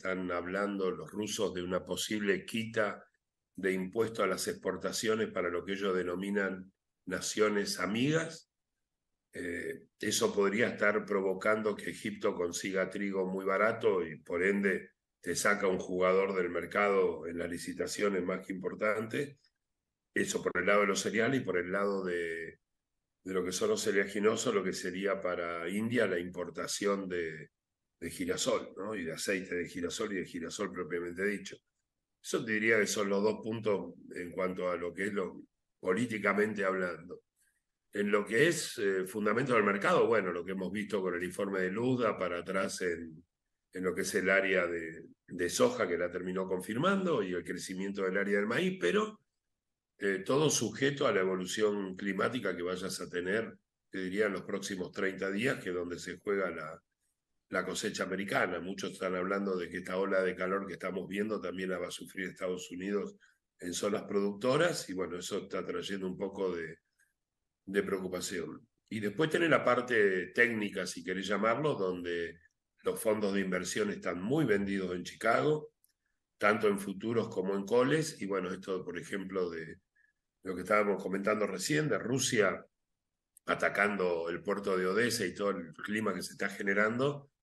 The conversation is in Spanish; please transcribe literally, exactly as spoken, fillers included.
están hablando los rusos de una posible quita de impuesto a las exportaciones para lo que ellos denominan naciones amigas. Eh, eso podría estar provocando que Egipto consiga trigo muy barato y por ende te saca un jugador del mercado en las licitaciones más que importantes. Eso por el lado de los cereales y por el lado de, de lo que son los oleaginosos, lo que sería para India la importación de, de girasol, ¿no? Y de aceite de girasol y de girasol propiamente dicho. Eso te diría que son los dos puntos en cuanto a lo que es lo políticamente hablando. En lo que es eh, fundamento del mercado, bueno, lo que hemos visto con el informe de Luda para atrás en, en lo que es el área de, de soja, que la terminó confirmando, y el crecimiento del área del maíz, pero eh, todo sujeto a la evolución climática que vayas a tener, te diría, en los próximos treinta días, que es donde se juega la, la cosecha americana. Muchos están hablando de que esta ola de calor que estamos viendo también la va a sufrir Estados Unidos en zonas productoras, y bueno, eso está trayendo un poco de de preocupación. Y después tiene la parte técnica, si querés llamarlo, donde los fondos de inversión están muy vendidos en Chicago, tanto en futuros como en coles. Y bueno, esto, por ejemplo, de lo que estábamos comentando recién, de Rusia atacando el puerto de Odessa y todo el clima que se está generando,